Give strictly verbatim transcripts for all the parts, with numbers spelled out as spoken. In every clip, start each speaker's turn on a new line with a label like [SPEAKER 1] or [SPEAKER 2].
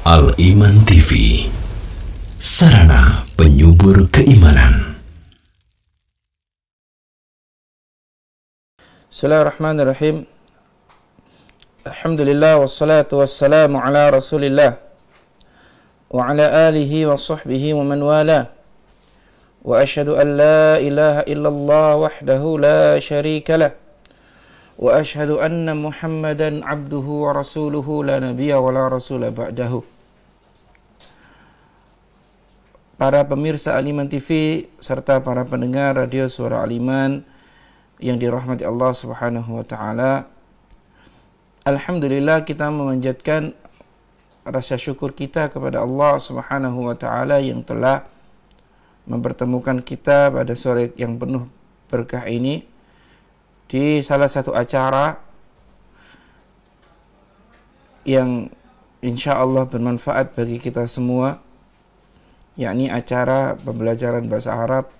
[SPEAKER 1] Al-Iman T V, sarana penyubur keimanan.
[SPEAKER 2] Bismillahirrahmanirrahim. Alhamdulillah wassalatu wassalamu ala Rasulillah wa ala alihi wa sahbihi wa man wala. Wa ashhadu an la ilaha illallah wahdahu la syarika lah. Wa ashhadu anna Muhammadan abduhu wa rasuluhu la nabiyya wa la rasula ba'dahu. Para pemirsa Al-Iman T V serta para pendengar radio Suara Al-Iman yang dirahmati Allah Subhanahu wa taala. Alhamdulillah, kita memanjatkan rasa syukur kita kepada Allah Subhanahu wa taala yang telah mempertemukan kita pada sore yang penuh berkah ini di salah satu acara yang insya Allah bermanfaat bagi kita semua, yakni acara pembelajaran bahasa Arab,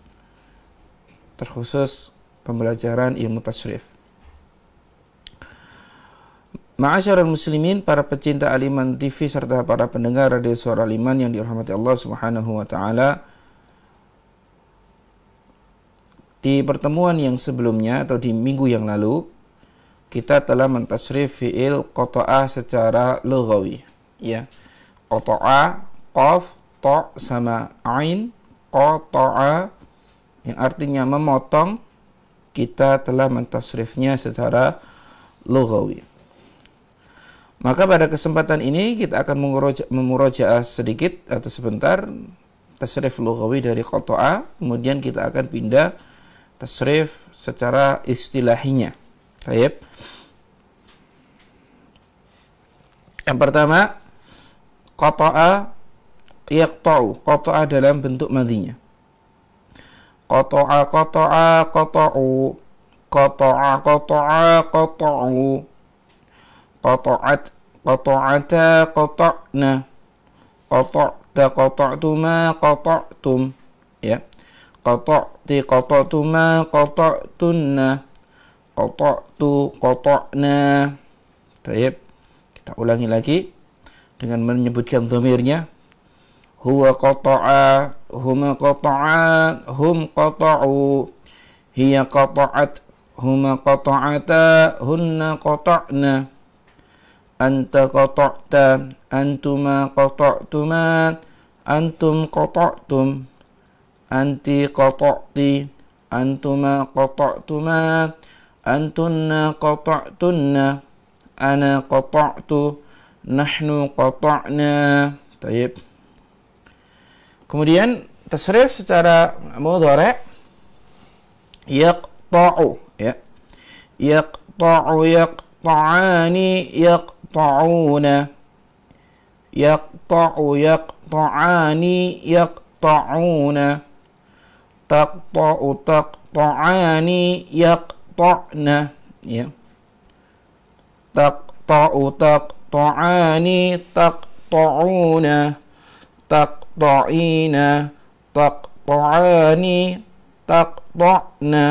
[SPEAKER 2] terkhusus pembelajaran ilmu tashrif. Ma'asyiral muslimin, para pecinta Al-Iman T V serta para pendengar radio Suara Al-Iman yang dirahmati Allah Subhanahu wa taala. Di pertemuan yang sebelumnya atau di minggu yang lalu, kita telah mentasrif fi'il qata'a secara lughawi, ya. Qata'a, qaf, ta sama ain, qata'a yang artinya memotong, kita telah mentasrifnya secara lughawi. Maka pada kesempatan ini kita akan memurajaah sedikit atau sebentar tasrif lughawi dari qata'a, kemudian kita akan pindah tasrif secara istilahinya. Baik. Yang pertama, qata'a yaqta'u. Qata'a dalam bentuk madhinya. Qata'a qata'a qata'u. Qata'a qata'a qata'u. Qata'at qata'ata qata'na. Qata'ta qata'tuma qata'tum. Ya. Qata'ti qata'tuma qata'tunna. Qata'tu qata'na. Baik. Kita ulangi lagi dengan menyebutkan dhamirnya. Huwa qata'a, huma qata'a, hum qata'u. Hiya qata'at, huma qata'ata, hunna qata'na. Anta qata'ta, antuma qata'tuma, antum qata'tum. Anti qata'ti, antuma qata'tuma, antunna qata'tunna, ana qata'tu, nahnu qata'na. Baik. Kemudian tasrif secara mudhari' yaqta'u, ya. Yaqta'u yaqta'ani yaqta'una. Yaqta'u yaqta'ani yaqta'una. Taqta'u taqta'ani yaqta'na, ya. Taqta'u taqta'ani taqta'una. Taqta'ina taqta'ani taqta'na.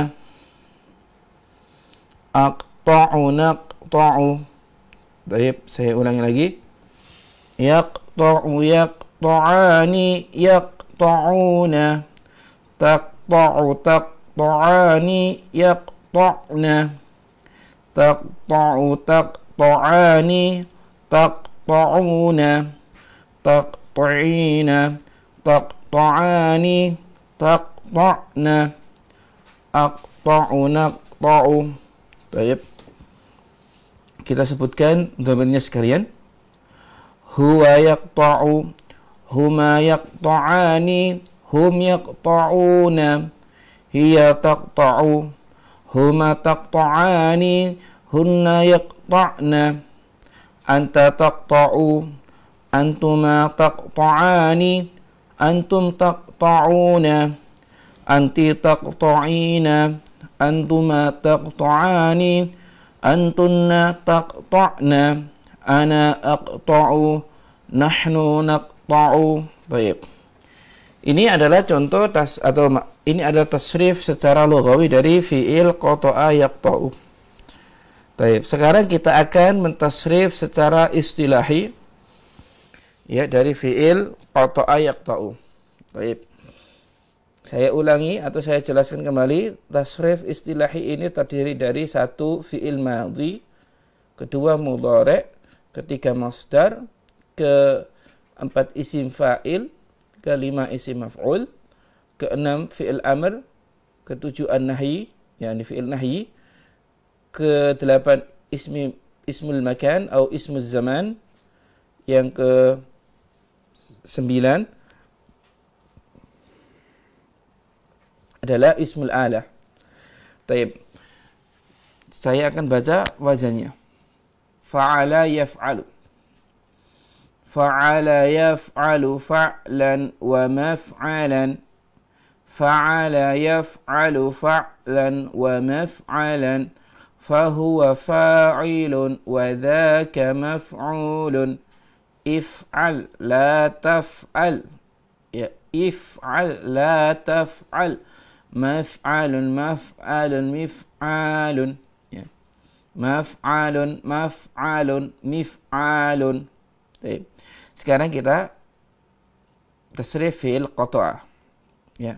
[SPEAKER 2] Aqta'u naqta'u. Baik, saya ulangi lagi. Yaqta'u yaqta'ani yaqta'una. Taqta'u taqta'ani yaqta'na. Taqta'u taqta'ani taqta'una. Taqta'ina taqta'ani taqta'na. Aqta'u naqta'u. Baik. Kita sebutkan dhamirnya sekalian. Huwa yaqta'u, huma yaqta'ani, hum yaqta'una. Hiya taqta'u, huma taqta'ani, hunna yaqta'na. Anta taqta'u, antuma taqta'ani, antum taqta'una. Anti taqta'ina, antuma taqta'ani, antunna taqta'na. Ana aqta'u, nahnu naqta'u. Baik. Ini adalah contoh tas atau ini adalah tasrif secara lughawi dari fi'il qata'a yaqta'u. Baik, sekarang kita akan mentasrif secara istilahi Ya, dari fiil qata'a yaqta'u. Baik. Saya ulangi atau saya jelaskan kembali, tasrif istilahi ini terdiri dari satu fiil madhi, kedua mudhari', ketiga masdar, keempat isim fa'il, kelima isim maf'ul, keenam fiil amr, ketujuh an-nahyi, yakni fiil nahyi, kedelapan ismi ismul makan atau ismul zaman, yang ke sembilan adalah ismul alah. Taib. Saya akan baca wazannya. Fa'ala yaf'alu. Fa'ala yaf'alu fa'lan wa maf'alan. Fa'ala yaf'alu fa'lan wa maf'alan. Fahuwa fa'ilun wa dhaka maf'ulun. If'al la taf'al. Ya, if'al la taf'al. Maf'alun maf'alun mif'alun. Ya. Maf'alun maf'alun mif'alun. Baik. Sekarang kita tasrif fi'il qata'a. Ya.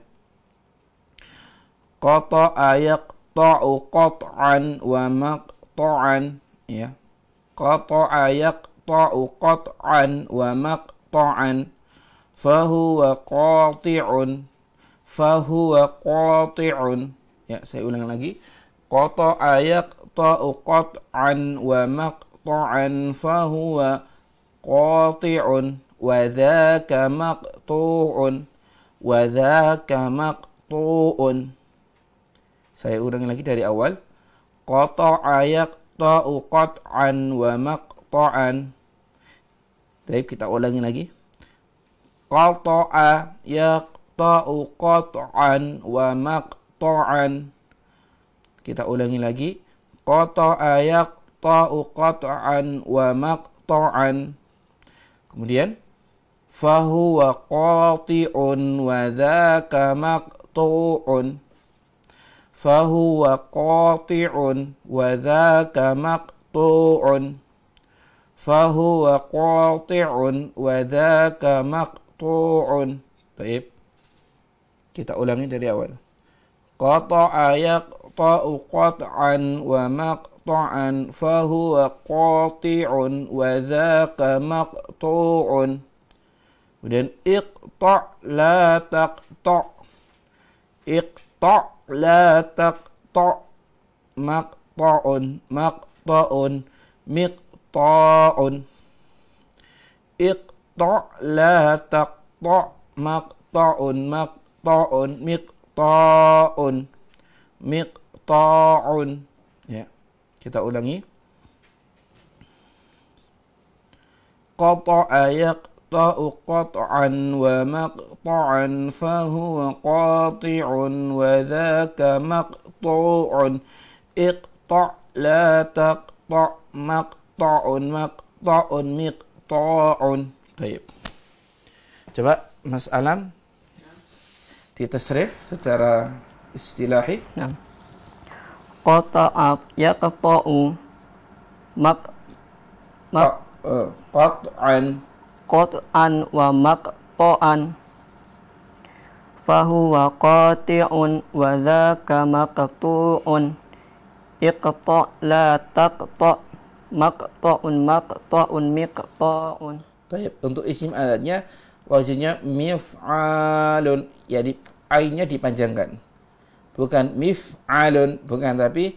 [SPEAKER 2] Qata'a yaqta'u qat'an wa maqta'an. Ya. Qata'a yaqta'u qat'an wa maqta'an. Fahuwa qati'un. Fahuwa qati'un. Ya, saya ulang lagi. Qata'a yaqta'u qat'an wa maqta'an. Fahuwa qati'un. Wa dhaka maqtu'un. Wa dhaka maqtu'un. Saya ulangi lagi dari awal. Qata'a yaqta'u qat'an wa maqta'an. Baik, kita ulangi lagi. Qata'a yaqta'u qat'an wa maqta'an. Kita ulangi lagi. Qata'a yaqta'u qat'an wa maqta'an. Kemudian fahuwa qati'un wa dhaka maqtu'un. Fahuwa qati'un wa dhaka maqtu'un. Fahuwa qati'un wa dhaka maqtu'un. Baik. Kita ulangi dari awal. Qata'a yaqta'u qat'an wa maqta'an. Fahuwa qati'un wa dhaka maqtu'un. Kemudian iqta' la taqta'. Iqta' la taqta'. Maqta'un maqta'un miqta'un. Iqta' la taqta' maqta'un maqta'un miqta'un miqta'un. Ya, kita ulangi. Qata'a yaqta'u qat'an wa maqta'an. Fahuwa qati'un wa dhaka maqtu'un. Iqta' la taqta' maqta'un maqta'un miqta'un. Baik. Coba Mas Alam ditasrif secara istilahi.
[SPEAKER 3] Nah. Qata'a yaqta'u maq maq
[SPEAKER 2] qat'an
[SPEAKER 3] qat'an wa maqta'an. Fahuwa qati'un wa dhaka maqtu'un. Iqta' la taqta' maqta'un maqta'un miqta'un.
[SPEAKER 2] Baik, untuk isim alatnya wazannya mif'alun, jadi ainnya dipanjangkan. Bukan mif'alun, bukan, tapi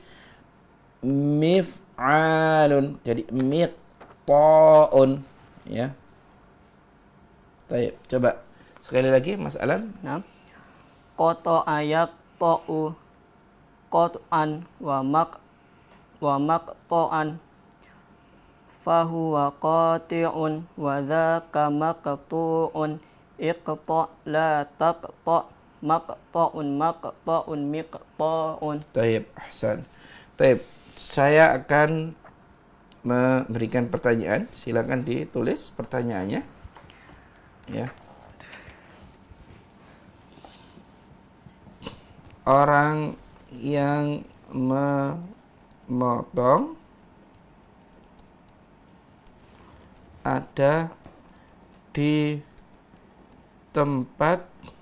[SPEAKER 2] mif'alun. Jadi miqta'un, ya. Baik, coba sekali lagi Mas Alam.
[SPEAKER 3] Nah. Qata'a yaqta'u qat'an wa maq wa maqta'an. Fahuwa qati'un wa dhaka maqtu'un. Iqta' la taqta' maqta'un maqta'un miqta'un.
[SPEAKER 2] Taib, ahsan. Taib, saya akan memberikan pertanyaan. Silakan ditulis pertanyaannya. Ya. Orang yang memotong ada di tempat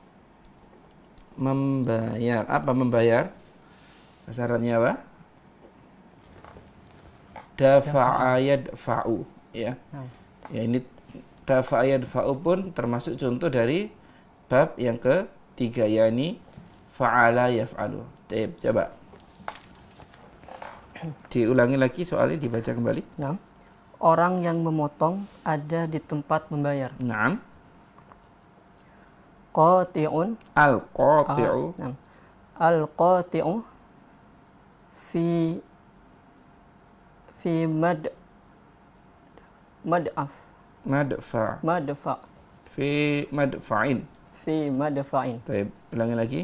[SPEAKER 2] membayar. Apa membayar? Bahasa Arabnya apa? Dafa'a yadfa'u, ya.
[SPEAKER 3] Nah.
[SPEAKER 2] Ya, ini dafa'a yadfa'u pun termasuk contoh dari bab yang ketiga, yakni fa'ala yaf'alu. Baik, coba diulangi lagi soalnya, dibaca kembali.
[SPEAKER 3] Nah. Orang yang memotong ada di tempat membayar.
[SPEAKER 2] Naam.
[SPEAKER 3] Qati'un
[SPEAKER 2] Al-qati'u.
[SPEAKER 3] Nah. Al-qati'u fi fi mad mad'af
[SPEAKER 2] Madfa.
[SPEAKER 3] madfa
[SPEAKER 2] Fi madfa'in.
[SPEAKER 3] fi madfa'in.
[SPEAKER 2] Baik, ulangi lagi.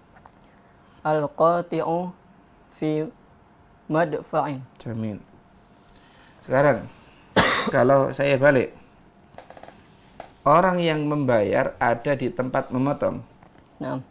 [SPEAKER 3] Al-qati'u fi madfa'in.
[SPEAKER 2] Jamin. Sekarang kalau saya balik, orang yang membayar ada di tempat memotong.
[SPEAKER 3] Nah.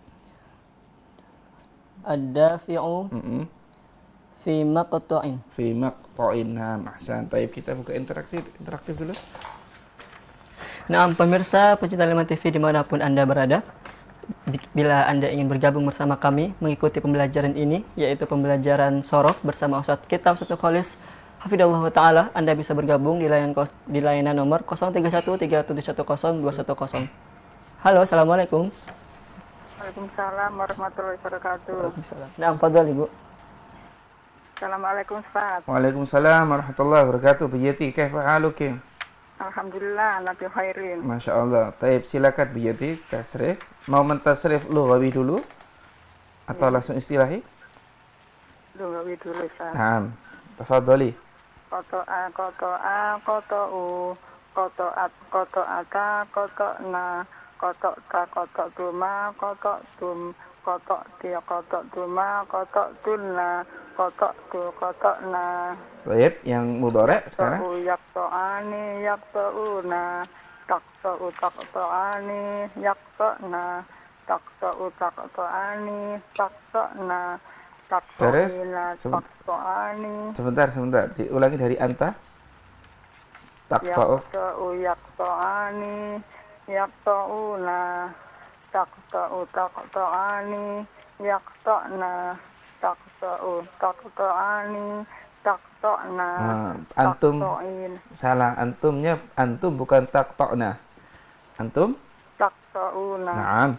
[SPEAKER 3] Ad-dafi'u
[SPEAKER 2] Mm-mm.
[SPEAKER 3] fi maqta'in.
[SPEAKER 2] Fi maqta'in. Nah, ahsan. Baik, kita buka interaksi interaktif dulu.
[SPEAKER 3] Nah, pemirsa pecinta Lima T V dimanapun Anda berada, bila Anda ingin bergabung bersama kami mengikuti pembelajaran ini, yaitu pembelajaran sorof bersama Ustadz kita, Ustadz Khalis Hafidhullah Ta'ala, Anda bisa bergabung di layanan, di layanan nomor nol tiga satu tiga tujuh satu nol dua satu nol. Halo, Assalamualaikum.
[SPEAKER 4] Waalaikumsalam warahmatullahi wabarakatuh.
[SPEAKER 3] Waalaikumsalam. Nah, fadhal Ibu.
[SPEAKER 4] Assalamualaikum Ustaz.
[SPEAKER 2] Waalaikumsalam warahmatullahi wabarakatuh. Biyati, kaifa haluki?
[SPEAKER 4] Alhamdulillah, nabi khairin.
[SPEAKER 2] Masya Allah. Taib, silakan Biyati, tasrif. Mau mentasrif lughawi dulu? Atau
[SPEAKER 4] Ya.
[SPEAKER 2] langsung istilahi?
[SPEAKER 4] Lughawi dulu Ustaz.
[SPEAKER 2] Naam. Tafadhali.
[SPEAKER 4] Koto a, koto a, koto u, koto at, koto ata, koto na, koto ta, koto tuma, koto tum, koto ti, koto tuma, koto tunna, koto tu, koto na.
[SPEAKER 2] Baik, yang mudhari' sekarang.
[SPEAKER 4] Yakto yakto ani, yakto una, takto u, takto ani, yakto na, takto u, takto ani, takto na.
[SPEAKER 2] Terus?
[SPEAKER 4] Taktoina,
[SPEAKER 2] Seben-
[SPEAKER 4] taktoani,
[SPEAKER 2] Sebentar, sebentar. Diulangi dari anta. Takta'u.
[SPEAKER 4] yakta'u, yaktoani, yakto'una, takta'u, taktoani, yaktona, takta'u, taktoani, taktona,
[SPEAKER 2] Ah, antum
[SPEAKER 4] taktoin,
[SPEAKER 2] salah. Antumnya antum bukan takta'na. Antum?
[SPEAKER 4] takto'una,
[SPEAKER 2] Naam.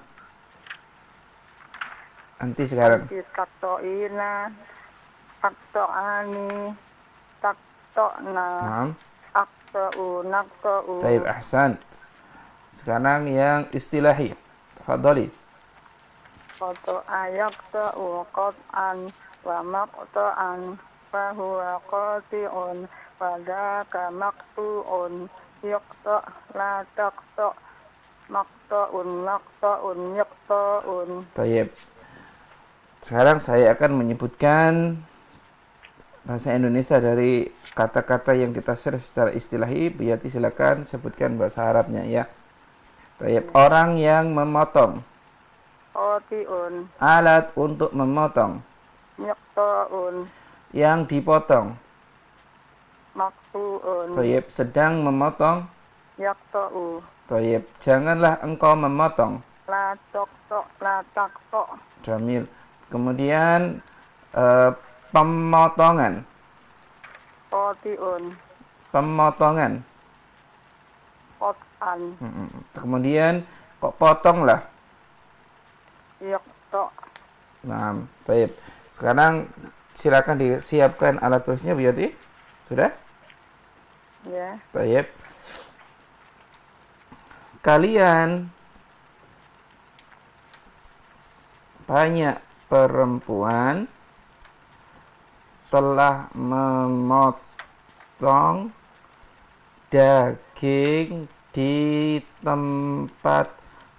[SPEAKER 2] Anti sekarang.
[SPEAKER 4] taktoina, taktoani, taktona,
[SPEAKER 2] Naam.
[SPEAKER 4] akto'u, nakto'u.
[SPEAKER 2] Baik, ahsan. Sekarang yang istilahi. Tafadhali.
[SPEAKER 4] Koto ayak ta'u qot'an wa maqta'an fahuwa qati'un wa dhaka maqtu'un yuqta' la taqta' maqta'un maqta'un yuqta'un.
[SPEAKER 2] Baik. Sekarang saya akan menyebutkan bahasa Indonesia dari kata-kata yang kita serif secara istilahi. Biyati silakan sebutkan bahasa Arabnya ya. Baik. Orang yang memotong.
[SPEAKER 4] Qati'un
[SPEAKER 2] Alat untuk memotong.
[SPEAKER 4] yuqta'un
[SPEAKER 2] Yang dipotong.
[SPEAKER 4] maqtu'un
[SPEAKER 2] Baik. Sedang memotong.
[SPEAKER 4] yaqta'u
[SPEAKER 2] Baik. Janganlah engkau memotong.
[SPEAKER 4] la taqta' la taqta'
[SPEAKER 2] Jamil. Kemudian eh, pemotongan.
[SPEAKER 4] qati'un
[SPEAKER 2] Pemotongan.
[SPEAKER 4] qot'an
[SPEAKER 2] Mm-mm. Kemudian kok potonglah.
[SPEAKER 4] yuqta'
[SPEAKER 2] Nah, baik. Sekarang silakan disiapkan alat tulisnya, Biyati. Sudah?
[SPEAKER 4] ya.
[SPEAKER 2] Baik. Kalian banyak perempuan telah memotong daging di tempat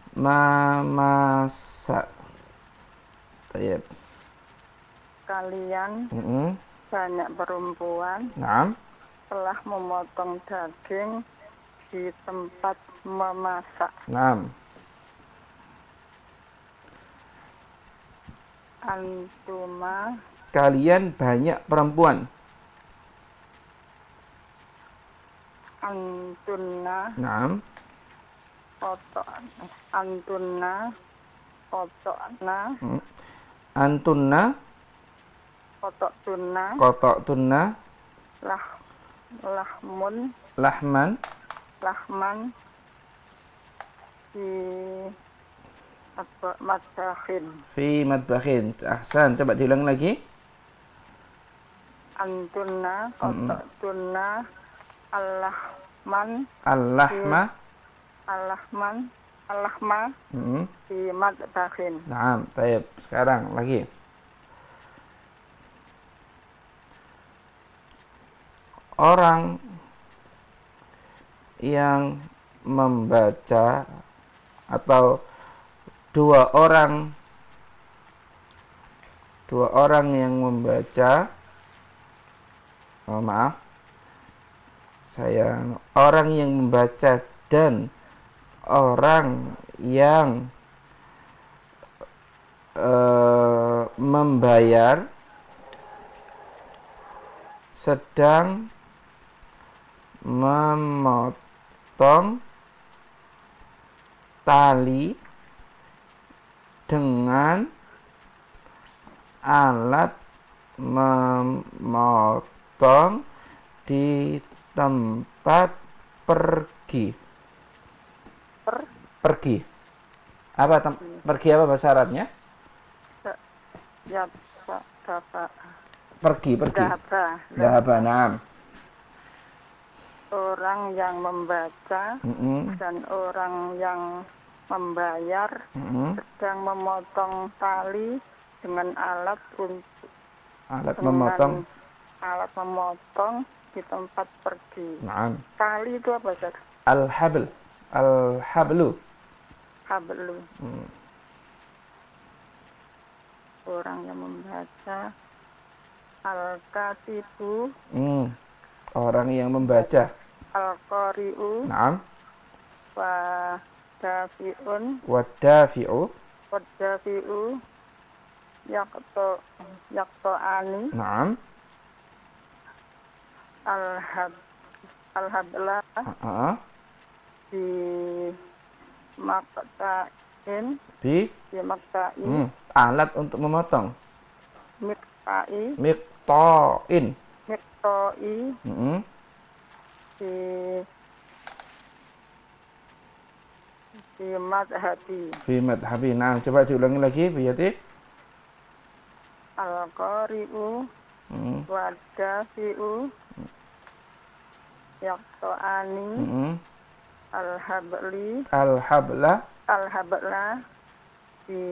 [SPEAKER 2] memasak. Baik.
[SPEAKER 4] Kalian
[SPEAKER 2] Mm-mm.
[SPEAKER 4] banyak perempuan
[SPEAKER 2] Naam.
[SPEAKER 4] telah memotong daging di tempat memasak.
[SPEAKER 2] Naam.
[SPEAKER 4] Antuma
[SPEAKER 2] Kalian banyak perempuan.
[SPEAKER 4] antunna
[SPEAKER 2] Naam.
[SPEAKER 4] koto antunna koto na
[SPEAKER 2] Hmm. Antunna
[SPEAKER 4] koto tunna
[SPEAKER 2] qata'tunna
[SPEAKER 4] lah lahmun
[SPEAKER 2] lahman
[SPEAKER 4] lahman di apa madakhin
[SPEAKER 2] fi madbakhin. Ahsan, coba diulang lagi.
[SPEAKER 4] antunna koto tunna allahman
[SPEAKER 2] Al-lahma.
[SPEAKER 4] allahman allahma
[SPEAKER 2] Hmm.
[SPEAKER 4] di madakhin.
[SPEAKER 2] Naam, baik. Sekarang lagi. Orang yang membaca atau dua orang dua orang yang membaca oh, maaf saya orang yang membaca dan orang yang eh, membayar sedang memotong tali dengan alat memotong di tempat pergi.
[SPEAKER 4] Per
[SPEAKER 2] Pergi. Apa tem- pergi apa bahasa Arabnya?
[SPEAKER 4] ya dapat
[SPEAKER 2] Pergi, pergi.
[SPEAKER 4] dahaba
[SPEAKER 2] Dahaba, naam.
[SPEAKER 4] orang yang membaca
[SPEAKER 2] Mm-mm,
[SPEAKER 4] dan orang yang membayar
[SPEAKER 2] mm-mm.
[SPEAKER 4] sedang memotong tali dengan alat untuk
[SPEAKER 2] Alat
[SPEAKER 4] dengan
[SPEAKER 2] memotong.
[SPEAKER 4] alat memotong di tempat pergi.
[SPEAKER 2] Naam.
[SPEAKER 4] Tali itu apa, Ustaz?
[SPEAKER 2] Al-habl. Al-hablu.
[SPEAKER 4] Hablu.
[SPEAKER 2] Hmm.
[SPEAKER 4] Orang yang membaca al-katibu,
[SPEAKER 2] Hmm. Orang yang membaca.
[SPEAKER 4] al-qari'u,
[SPEAKER 2] Naam.
[SPEAKER 4] wa dafi'un,
[SPEAKER 2] Wadafi'u.
[SPEAKER 4] wadafi'u, yakto yakto'ani,
[SPEAKER 2] Naam.
[SPEAKER 4] al-hab al-habla
[SPEAKER 2] Ah.
[SPEAKER 4] di makta'in,
[SPEAKER 2] Bi.
[SPEAKER 4] di makta'i,
[SPEAKER 2] Hmm. Alat untuk memotong.
[SPEAKER 4] mikta'i,
[SPEAKER 2] Miqta'in.
[SPEAKER 4] mikto'i,
[SPEAKER 2] Hmm.
[SPEAKER 4] di di madhabi,
[SPEAKER 2] Fi madhabi. Nah, coba diulangi lagi, Biyati.
[SPEAKER 4] al-qari'u,
[SPEAKER 2] Hmm.
[SPEAKER 4] wadafi'u, yakto'ani,
[SPEAKER 2] Hmm.
[SPEAKER 4] al-habli,
[SPEAKER 2] Al-habla.
[SPEAKER 4] al-habla, di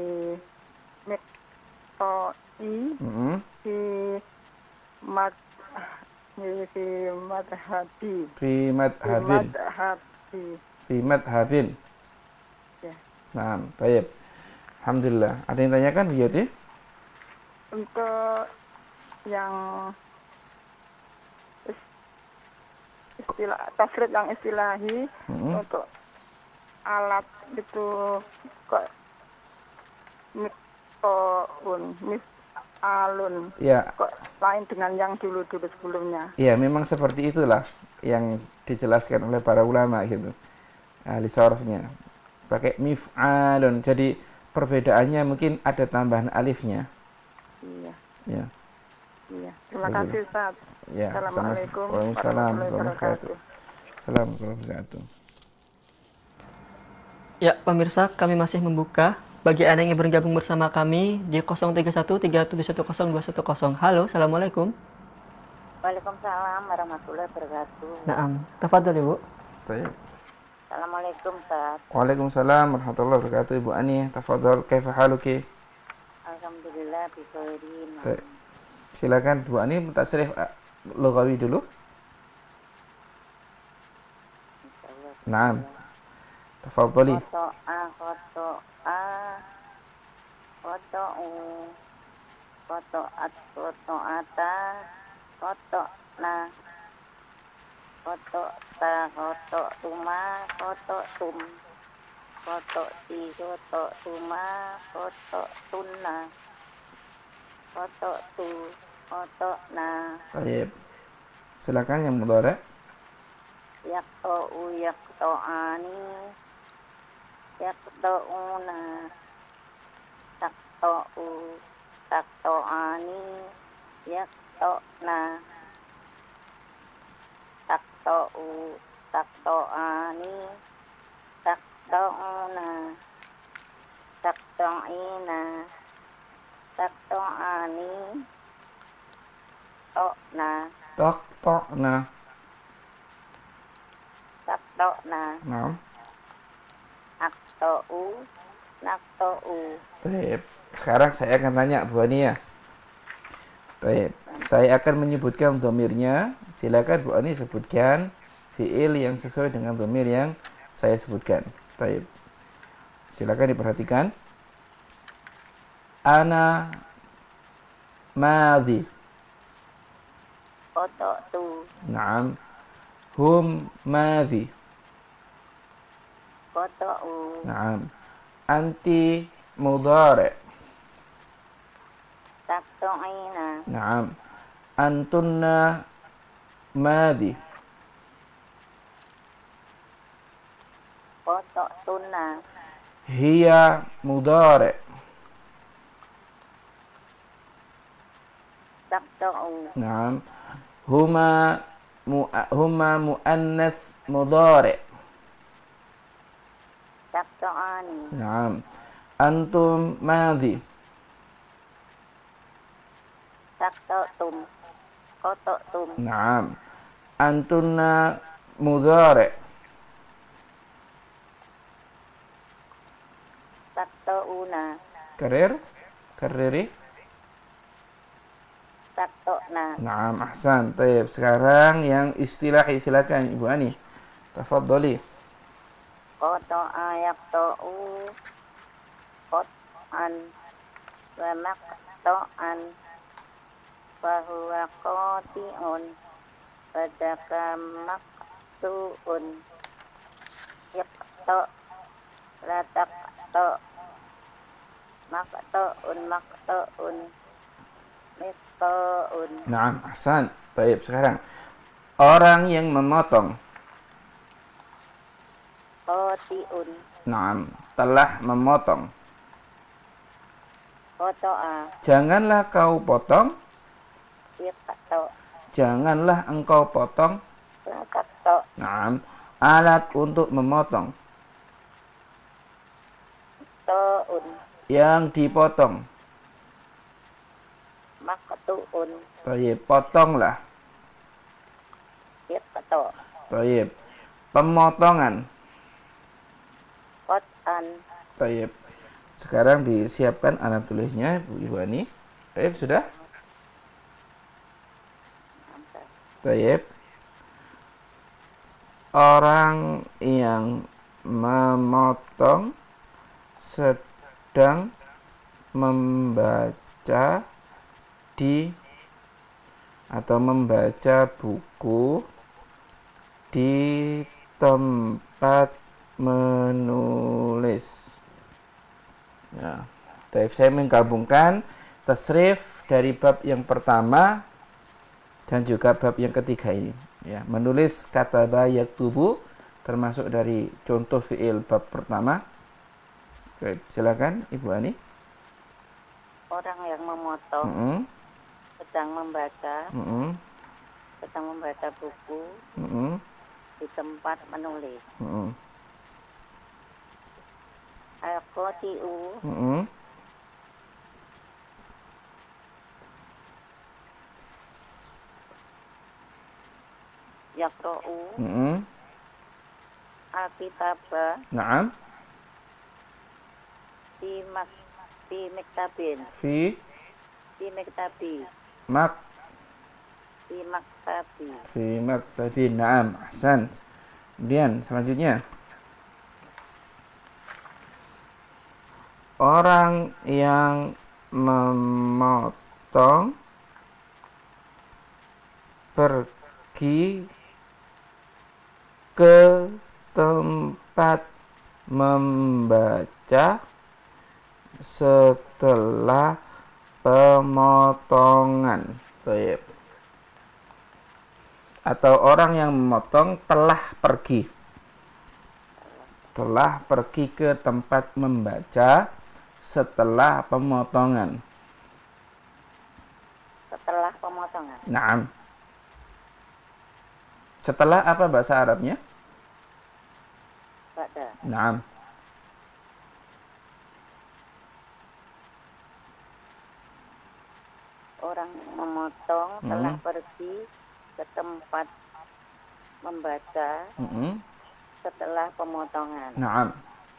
[SPEAKER 4] mikto'i,
[SPEAKER 2] Hmm.
[SPEAKER 4] di mad di di madhabi,
[SPEAKER 2] Fi
[SPEAKER 4] di
[SPEAKER 2] madhabin.
[SPEAKER 4] madhabi.
[SPEAKER 2] Fi madhabin.
[SPEAKER 4] Ya.
[SPEAKER 2] Nah, baik. Alhamdulillah. Ada yang tanyakan, Biyati?
[SPEAKER 4] Untuk yang is- istilah tasrif yang istilahi,
[SPEAKER 2] Hmm.
[SPEAKER 4] untuk alat itu kok miktoun, misalun,
[SPEAKER 2] Ya,
[SPEAKER 4] kok lain dengan yang dulu-dulu sebelumnya.
[SPEAKER 2] ya memang seperti itulah yang dijelaskan oleh para ulama gitu. Ahli sorofnya. Pakai mif'alun. Jadi perbedaannya mungkin ada tambahan alifnya.
[SPEAKER 4] Iya,
[SPEAKER 2] Ya.
[SPEAKER 4] iya. Terima
[SPEAKER 2] Betul.
[SPEAKER 4] kasih, Ustaz.
[SPEAKER 2] Ya,
[SPEAKER 4] Assalamualaikum
[SPEAKER 2] sama- Waalaikumsalam
[SPEAKER 4] warahmatullahi
[SPEAKER 2] warahmatullahi
[SPEAKER 4] wabarakatuh.
[SPEAKER 2] Assalamualaikum warahmatullahi wabarakatuh.
[SPEAKER 3] Ya, pemirsa, kami masih membuka bagi Anda yang ingin bergabung bersama kami di nol tiga satu tiga tujuh satu nol dua satu nol. Halo, Assalamualaikum.
[SPEAKER 5] Waalaikumsalam warahmatullahi wabarakatuh.
[SPEAKER 3] Naam, tafadhol Ibu.
[SPEAKER 2] Baik.
[SPEAKER 5] Assalamualaikum, Ustaz.
[SPEAKER 2] Waalaikumsalam warahmatullahi wabarakatuh. Ibu Ani, tafadhol, kaifa haluki?
[SPEAKER 5] Alhamdulillah bi khairin.
[SPEAKER 2] Baik. Silakan Bu Ani tasrif uh, lughawi dulu.
[SPEAKER 5] Insyaallah.
[SPEAKER 2] Naam. Tafadholi.
[SPEAKER 5] Koto a koto a koto u koto at koto ata koto na koto ta koto tuma koto tum koto ti koto tuma koto tunna koto tu koto na
[SPEAKER 2] Baik. Silakan yang mudhari'.
[SPEAKER 5] yakto u yakto ani yaqta'una taqta'u taqta'ani yaqta'na taqta'u taqta'ani taqta'una taqta'ina taqta'ani to'na
[SPEAKER 2] taqta'na.
[SPEAKER 5] taqta'na
[SPEAKER 2] Naam.
[SPEAKER 5] aqta'u naqta'u.
[SPEAKER 2] Baik. Sekarang saya akan tanya Bu Ani ya. Baik. Saya akan menyebutkan dhamirnya. Silakan Bu Ani sebutkan fiil yang sesuai dengan dhamir yang saya sebutkan. Baik. Silakan diperhatikan. Ana madhi.
[SPEAKER 5] qata'tu
[SPEAKER 2] Naam. Hum madhi.
[SPEAKER 5] qata'u
[SPEAKER 2] Naam. Anti mudhari'.
[SPEAKER 5] taqta'ina
[SPEAKER 2] Naam. Antunna madhi.
[SPEAKER 5] qata'tunna
[SPEAKER 2] Hiya mudhari'.
[SPEAKER 5] taqta'u
[SPEAKER 2] Naam. Huma mu huma muannath mudhari'.
[SPEAKER 5] taqta'ani
[SPEAKER 2] Naam. Antum madhi.
[SPEAKER 5] taqta'tum qata'tum
[SPEAKER 2] Naam. Antunna mudhari'.
[SPEAKER 5] taqta'una
[SPEAKER 2] Karir? Kariri?
[SPEAKER 5] taqta'na
[SPEAKER 2] Naam, ahsan. Baik, sekarang yang istilahi silakan Ibu Ani. Tafadhali.
[SPEAKER 5] qata'a yaqta'u qat'an wa maqta'an wa huwa qati'un wa dzaka maqtu'un yaqta' la taqta' maqta'un maqta'un miqta'un
[SPEAKER 2] Naam, ahsan. Baik, sekarang orang yang memotong.
[SPEAKER 5] qati'un
[SPEAKER 2] Naam, telah memotong.
[SPEAKER 5] qata'a
[SPEAKER 2] Janganlah kau potong,
[SPEAKER 5] yaqta'
[SPEAKER 2] janganlah engkau potong.
[SPEAKER 5] la taqta'
[SPEAKER 2] Naam, alat untuk memotong
[SPEAKER 5] ta'un
[SPEAKER 2] yang dipotong.
[SPEAKER 5] maqtu'un
[SPEAKER 2] Baik, potonglah.
[SPEAKER 5] yaqta'
[SPEAKER 2] Baik, pemotongan.
[SPEAKER 5] qat'an
[SPEAKER 2] Baik. Sekarang disiapkan alat tulisnya Bu Ibu Ani. Baik, sudah? Baik. Orang yang memotong sedang membaca di atau membaca buku di tempat menulis. Ya, baik, saya menggabungkan tasrif dari bab yang pertama dan juga bab yang ketiga ini. Ya, menulis kataba yaktubu termasuk dari contoh fiil bab pertama. Baik, silakan Ibu Ani.
[SPEAKER 5] orang yang memotong
[SPEAKER 2] Mm-mm,
[SPEAKER 5] sedang membaca
[SPEAKER 2] mm-mm,
[SPEAKER 5] sedang membaca buku
[SPEAKER 2] mm-mm,
[SPEAKER 5] di tempat menulis.
[SPEAKER 2] mm-mm,
[SPEAKER 5] Al-qati'u
[SPEAKER 2] mm-mm,
[SPEAKER 5] yaqra'u
[SPEAKER 2] mm-mm.
[SPEAKER 5] al-kitaba
[SPEAKER 2] Naam.
[SPEAKER 5] fi mak fi maktabin
[SPEAKER 2] Fi
[SPEAKER 5] fi maktabi
[SPEAKER 2] mak
[SPEAKER 5] fi maktabi
[SPEAKER 2] fi maktabin. Naam, ahsan. Kemudian selanjutnya, orang yang memotong pergi ke tempat membaca setelah pemotongan. Baik. Atau orang yang memotong telah pergi telah pergi ke tempat membaca setelah pemotongan.
[SPEAKER 5] Setelah pemotongan.
[SPEAKER 2] Naam. Setelah apa bahasa Arabnya?
[SPEAKER 5] Ba'da.
[SPEAKER 2] Naam.
[SPEAKER 5] Orang memotong
[SPEAKER 2] Hmm.
[SPEAKER 5] telah pergi ke tempat membaca
[SPEAKER 2] Mm-mm.
[SPEAKER 5] setelah pemotongan.
[SPEAKER 2] Naam.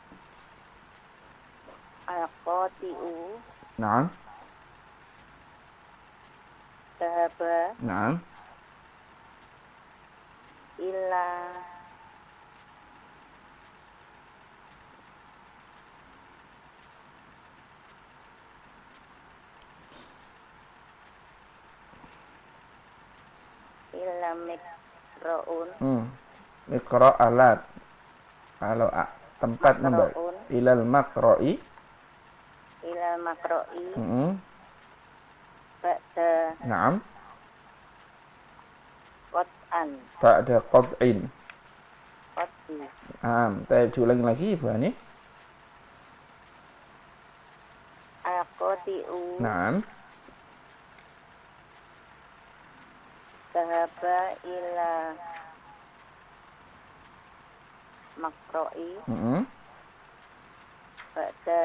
[SPEAKER 5] Al-qati'u
[SPEAKER 2] Naam.
[SPEAKER 5] dhahaba
[SPEAKER 2] Naam.
[SPEAKER 5] ila ila mikra'un
[SPEAKER 2] Hmm. Iqra alat. Kalau a- tempat membaca
[SPEAKER 5] Makra'un.
[SPEAKER 2] ilal makro'i.
[SPEAKER 5] ila makro'i
[SPEAKER 2] Mm-mm.
[SPEAKER 5] ba'da
[SPEAKER 2] Naam.
[SPEAKER 5] qat'an
[SPEAKER 2] Ba'da qad'in.
[SPEAKER 5] qat'i
[SPEAKER 2] Naam. Saya ulangi lagi Ibu Hani.
[SPEAKER 5] al-qati'u
[SPEAKER 2] Naam.
[SPEAKER 5] dhahaba ila makro'i
[SPEAKER 2] Mm-mm.
[SPEAKER 5] ba'da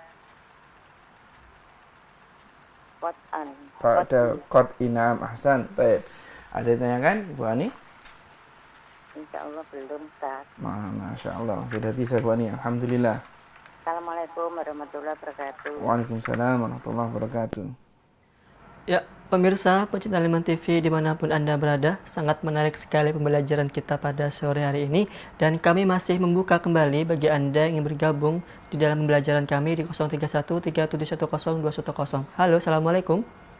[SPEAKER 5] qat'an
[SPEAKER 2] Ba'da qad'inam ahsan. Baik. Ada yang tanyakan Ibu Hani?
[SPEAKER 5] Insya Allah belum, Ustaz.
[SPEAKER 2] Ma- Masya Allah. Sudah bisa Bu Hani. Alhamdulillah.
[SPEAKER 5] Assalamualaikum warahmatullahi wabarakatuh.
[SPEAKER 2] Waalaikumsalam warahmatullahi wabarakatuh.
[SPEAKER 3] Ya, pemirsa pecinta Liman T V dimanapun Anda berada, sangat menarik sekali pembelajaran kita pada sore hari ini. Dan kami masih membuka kembali bagi Anda yang ingin bergabung di dalam pembelajaran kami di nol tiga satu tiga tujuh satu nol dua satu nol. Halo, Assalamualaikum.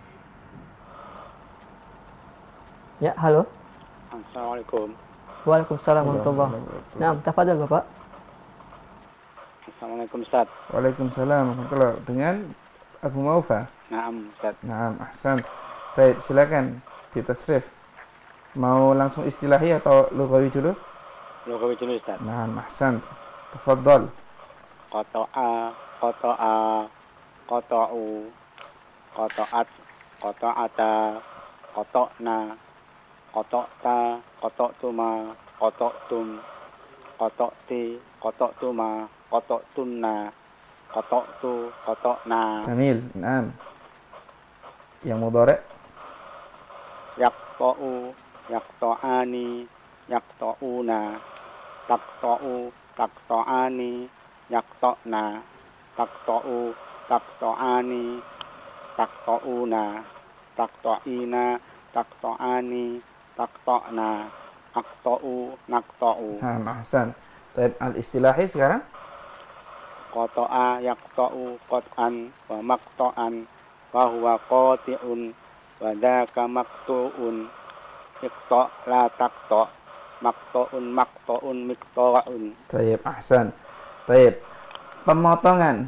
[SPEAKER 3] Ya, halo.
[SPEAKER 6] Assalamualaikum.
[SPEAKER 3] Waalaikumsalam warahmatullahi wabarakatuh. Nah, tafadhal Bapak.
[SPEAKER 6] Assalamualaikum Ustaz.
[SPEAKER 2] Waalaikumsalam warahmatullahi wabarakatuh. Dengan Abu Maufa.
[SPEAKER 6] Naam Ustaz.
[SPEAKER 2] Naam, ahsan. Baik, silakan ditasrif. Mau langsung istilahi atau lughawi dulu?
[SPEAKER 6] Lugawi dulu Ustaz.
[SPEAKER 2] Naam, ahsan. Tafadhal.
[SPEAKER 6] Qata'a, qata'a, qata'u, qata'at, qata'ata, qata'na, qata'ta, qata'tuma, qata'tum, qata'ti, qata'tuma, qata'tunna, qata'tu, qata'na,
[SPEAKER 2] Jamil. Naam. Yang mudhari'?
[SPEAKER 6] yaqta'u, yaqta'ani, yaqta'una, taqta'u, taqta'ani, yaqta'na, taqta'u, taqta'ani, taqta'una, taqta'ina, taqta'ani, taqta'na, aqta'u, naqta'u.
[SPEAKER 2] Naam, ahsan. Baik, al-istilahi sekarang?
[SPEAKER 6] Qata'a yaqta'u qat'an wa maqta'an wa huwa qati'un wa dzaka maqtu'un. Iqta' la taqta' maqta'un maqta'un miqta'un.
[SPEAKER 2] Baik, ahsan. Baik. Pemotongan.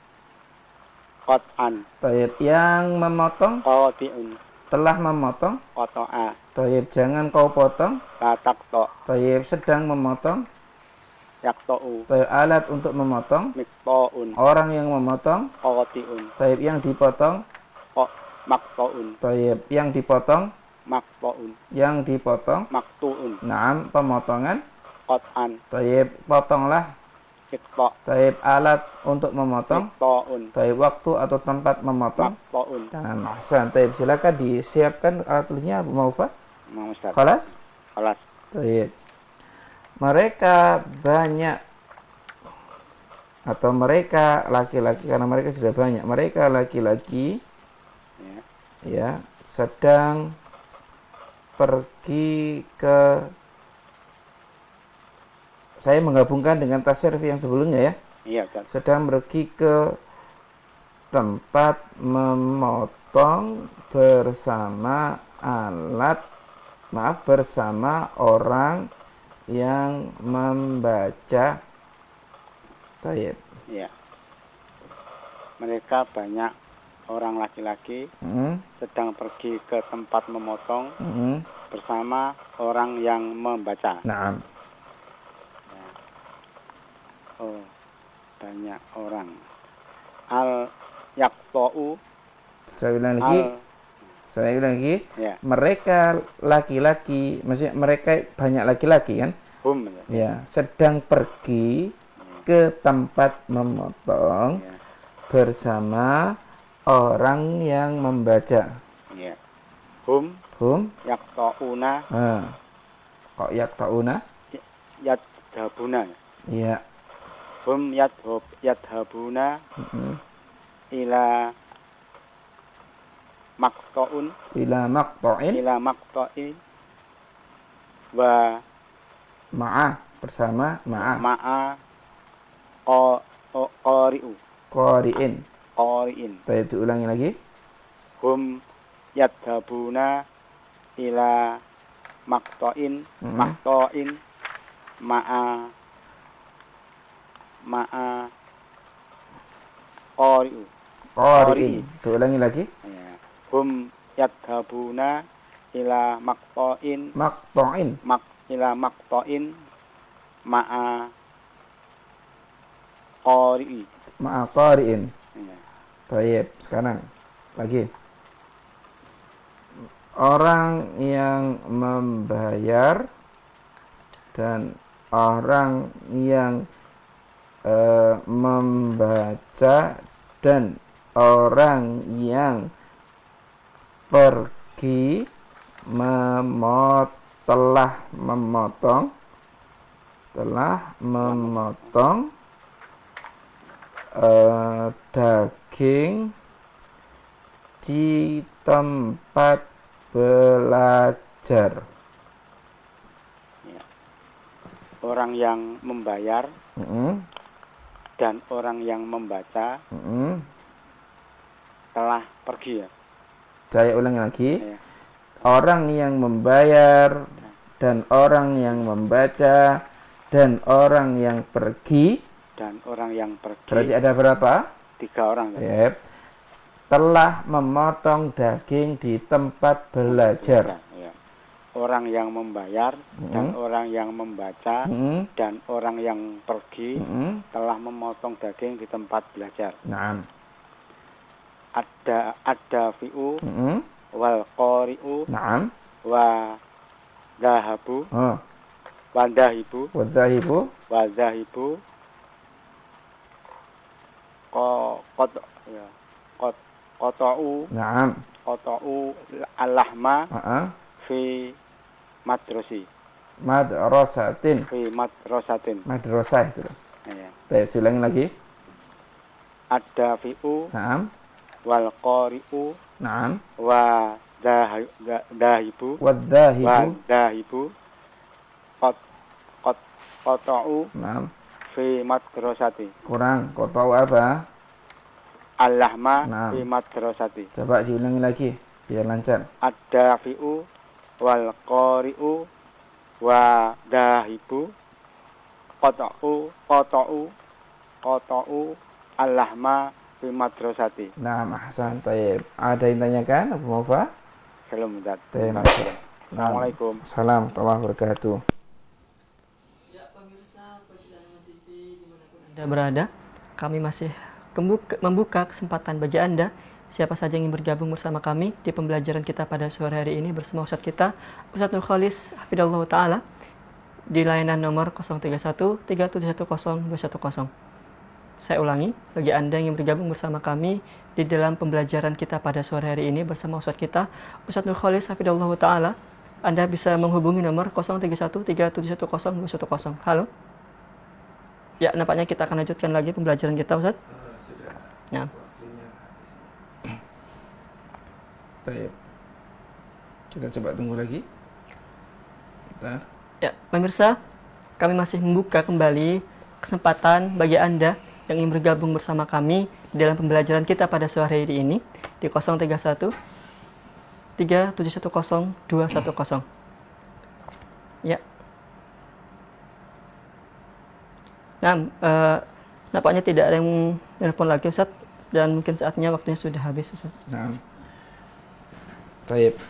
[SPEAKER 6] Qat'an
[SPEAKER 2] Baik, yang memotong
[SPEAKER 6] qati'un
[SPEAKER 2] telah memotong.
[SPEAKER 6] qata'a
[SPEAKER 2] Baik, jangan kau potong.
[SPEAKER 6] la taqta'
[SPEAKER 2] Baik, sedang memotong.
[SPEAKER 6] yaqta'u
[SPEAKER 2] Baik, alat untuk memotong.
[SPEAKER 6] miqta'un
[SPEAKER 2] Orang yang memotong.
[SPEAKER 6] qati'un
[SPEAKER 2] Baik, yang dipotong.
[SPEAKER 6] qa maqta'un
[SPEAKER 2] Baik, yang dipotong.
[SPEAKER 6] maqta'un
[SPEAKER 2] Yang dipotong.
[SPEAKER 6] maqtu'un
[SPEAKER 2] Naam, pemotongan.
[SPEAKER 6] qat'an
[SPEAKER 2] Baik, potonglah.
[SPEAKER 6] iqta'
[SPEAKER 2] Baik, alat untuk memotong.
[SPEAKER 6] miqta'un
[SPEAKER 2] Baik, waktu atau tempat memotong.
[SPEAKER 6] maqta'un.
[SPEAKER 2] Naam, ahsan. Baik, silakan disiapkan alat tulisnya Abu Maufa.
[SPEAKER 6] Mau Ustaz.
[SPEAKER 2] Kelas.
[SPEAKER 6] Kelas.
[SPEAKER 2] Baik. Mereka banyak atau mereka laki-laki, karena mereka sudah banyak. Mereka laki-laki
[SPEAKER 6] Ya.
[SPEAKER 2] ya sedang pergi ke, saya menggabungkan dengan tasrif yang sebelumnya ya.
[SPEAKER 6] Iya Ustaz.
[SPEAKER 2] Sedang pergi ke tempat memotong bersama alat, maaf, bersama orang yang membaca. Baik.
[SPEAKER 6] Iya. Mereka banyak orang laki-laki
[SPEAKER 2] Hmm,
[SPEAKER 6] sedang pergi ke tempat memotong
[SPEAKER 2] hmm.
[SPEAKER 6] bersama orang yang membaca.
[SPEAKER 2] Naam.
[SPEAKER 6] banyak orang. Al yaqta'u.
[SPEAKER 2] Saya ulang lagi.
[SPEAKER 6] Al,
[SPEAKER 2] Saya ulang lagi.
[SPEAKER 6] ya.
[SPEAKER 2] Mereka laki-laki, maksudnya mereka banyak laki-laki kan?
[SPEAKER 6] Hum. Ya.
[SPEAKER 2] Ya, sedang pergi ke tempat memotong
[SPEAKER 6] Ya.
[SPEAKER 2] bersama orang yang membaca.
[SPEAKER 6] Ya. Hum
[SPEAKER 2] Hum,
[SPEAKER 6] yaqta'una
[SPEAKER 2] ah, kok yaqta'una?
[SPEAKER 6] yadhabuna.
[SPEAKER 2] Iya.
[SPEAKER 6] Hum yadhab yadhabuna
[SPEAKER 2] Mm-mm.
[SPEAKER 6] ila maqta'un
[SPEAKER 2] Ila maqta'in
[SPEAKER 6] ila maqta'in wa
[SPEAKER 2] ma'a bersama ma'a
[SPEAKER 6] ma'a qa qa- qari'u
[SPEAKER 2] qari'in.
[SPEAKER 6] qari'in.
[SPEAKER 2] Saya diulangi lagi.
[SPEAKER 6] Hum yadhabuna ila maqta'in
[SPEAKER 2] Mhm.
[SPEAKER 6] maqta'in ma'a ma'a qari'u.
[SPEAKER 2] Qari'in. Diulangi lagi.
[SPEAKER 6] Ya. Hum yadhabuna ila maqta'in
[SPEAKER 2] Maqta'in.
[SPEAKER 6] mak ila maqta'in ma'a qari'i.
[SPEAKER 2] Ma'a qari'in.
[SPEAKER 6] Ya.
[SPEAKER 2] Baik, sekarang lagi. Orang yang membayar dan orang yang eh, membaca dan orang yang pergi memot telah memotong telah memotong eh, daging di tempat belajar.
[SPEAKER 6] Ya. Orang yang membayar
[SPEAKER 2] Mm-mm,
[SPEAKER 6] dan orang yang membaca
[SPEAKER 2] mm-mm.
[SPEAKER 6] telah pergi ya.
[SPEAKER 2] Saya ulangi lagi.
[SPEAKER 6] Ya.
[SPEAKER 2] Orang yang membayar dan orang yang membaca dan orang yang pergi.
[SPEAKER 6] Dan orang yang pergi
[SPEAKER 2] Berarti ada berapa?
[SPEAKER 6] tiga orang ya.
[SPEAKER 2] Yep. Telah memotong daging di tempat belajar.
[SPEAKER 6] Ya. Orang yang membayar dan
[SPEAKER 2] Mhm.
[SPEAKER 6] orang yang membaca
[SPEAKER 2] Mm-mm,
[SPEAKER 6] dan orang yang pergi
[SPEAKER 2] mm-mm.
[SPEAKER 6] telah memotong daging di tempat belajar.
[SPEAKER 2] Naam.
[SPEAKER 6] Ada ada fi'u
[SPEAKER 2] Mm-mm.
[SPEAKER 6] wal qari'u
[SPEAKER 2] Naam.
[SPEAKER 6] wa dahabu
[SPEAKER 2] Oh.
[SPEAKER 6] wa dahibu
[SPEAKER 2] Wadzahibu.
[SPEAKER 6] wa dahibu ko kot ya kot qata'u
[SPEAKER 2] Naam.
[SPEAKER 6] qata'u al-lahma
[SPEAKER 2] Heeh.
[SPEAKER 6] fi madrasi
[SPEAKER 2] Madrasatin.
[SPEAKER 6] fi madrasatin.
[SPEAKER 2] Madrasah itu.
[SPEAKER 6] Ya.
[SPEAKER 2] Saya ulangi lagi.
[SPEAKER 6] Ada fi'u
[SPEAKER 2] Naam.
[SPEAKER 6] wal qari'u
[SPEAKER 2] Naam.
[SPEAKER 6] wa dahi- da- dahibu wa
[SPEAKER 2] Wadzahibu.
[SPEAKER 6] dahibu qat qat qata'u
[SPEAKER 2] Naam.
[SPEAKER 6] fi madrasati
[SPEAKER 2] Kurang. Kau tahu apa?
[SPEAKER 6] al-lahma
[SPEAKER 2] Nah.
[SPEAKER 6] fi madrasati.
[SPEAKER 2] Coba diulangi lagi biar lancar.
[SPEAKER 6] Ada fi'u wal qari'u wa dahibu qata'u qata'u qata'u al-lahma fi madrasati.
[SPEAKER 2] Nah, ahsan. Tayyib. Ada yang tanyakan Abu Mufa?
[SPEAKER 6] Salam dat.
[SPEAKER 2] Tayyib.
[SPEAKER 6] Assalamualaikum.
[SPEAKER 2] Salam warahmatullahi wabarakatuh.
[SPEAKER 3] Ya, pemirsa Persidangan T V dimanapun Anda berada, kami masih membuka, membuka kesempatan bagi Anda siapa saja yang ingin bergabung bersama kami di pembelajaran kita pada sore hari ini bersama Ustadz kita, Ustadz Nur Khalis Hafidhahullah Ta'ala, di layanan nomor nol tiga satu tiga tujuh satu nol dua satu nol. Saya ulangi, bagi Anda yang ingin bergabung bersama kami di dalam pembelajaran kita pada sore hari ini bersama Ustadz kita, Ustadz Nur Khalis Hafidhahullah Ta'ala, Anda bisa menghubungi nomor nol tiga satu tiga tujuh satu nol dua satu nol. Halo? Ya, nampaknya kita akan lanjutkan lagi pembelajaran kita, Ustadz. Ya.
[SPEAKER 2] Tayyib. Kita coba tunggu lagi. Bentar.
[SPEAKER 3] Ya, pemirsa, kami masih membuka kembali kesempatan bagi Anda yang ingin bergabung bersama kami dalam pembelajaran kita pada sore hari ini di nol tiga satu tiga tujuh satu nol dua satu nol. Ya. Nah, eh, nampaknya tidak ada yang telepon lagi, Ustaz, dan mungkin saatnya waktunya sudah habis, Ustaz.
[SPEAKER 2] Nah. Tayyib.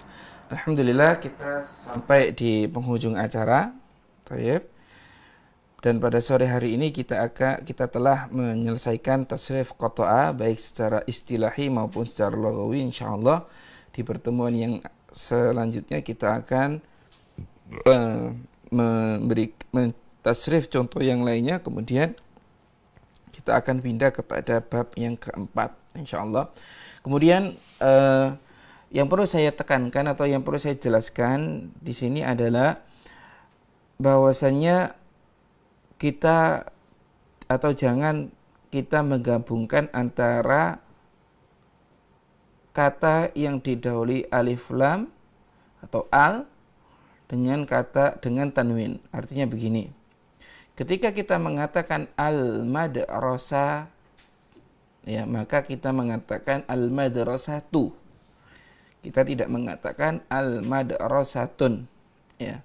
[SPEAKER 2] Alhamdulillah kita sampai di penghujung acara. Tayyib. Dan pada sore hari ini kita akan kita telah menyelesaikan tasrif qata'a baik secara istilahi maupun secara lughawi. Insyaallah di pertemuan yang selanjutnya kita akan uh, memberi tasrif contoh yang lainnya, kemudian kita akan pindah kepada bab yang keempat insyaallah. Kemudian uh, yang perlu saya tekankan atau yang perlu saya jelaskan di sini adalah bahwasannya kita atau jangan kita menggabungkan antara kata yang didahului alif lam atau al dengan kata dengan tanwin. Artinya begini. Ketika kita mengatakan al-madrasah, ya, maka kita mengatakan al-madrasatu. Kita tidak mengatakan al-madrasatun, ya.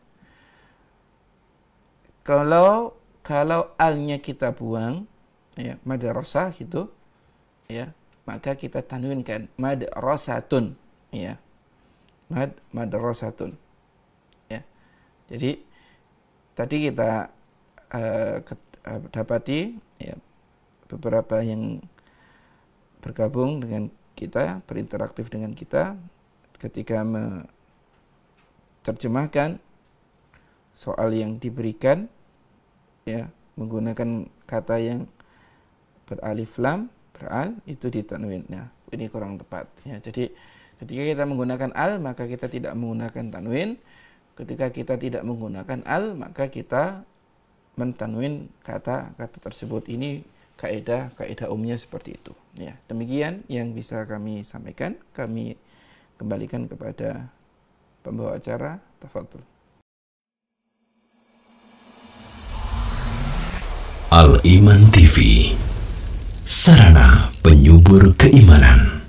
[SPEAKER 2] Kalau Kalau alnya kita buang, ya, madrasah gitu, ya, maka kita tanwinkan madrasatun, ya, mad madrasatun, ya. Jadi tadi kita uh, ket, uh, dapati, ya, beberapa yang bergabung dengan kita, berinteraktif dengan kita, ketika menerjemahkan soal yang diberikan, ya, menggunakan kata yang beralif lam, beral, itu ditanwin. Nah, ini kurang tepat, ya. Jadi ketika kita menggunakan al, maka kita tidak menggunakan tanwin. Ketika kita tidak menggunakan al, maka kita mentanwin kata-kata tersebut. Ini kaidah kaidah umumnya seperti itu, ya. Demikian yang bisa kami sampaikan. Kami kembalikan kepada pembawa acara. Tafadhol.
[SPEAKER 1] Al-Iman T V, sarana penyubur keimanan.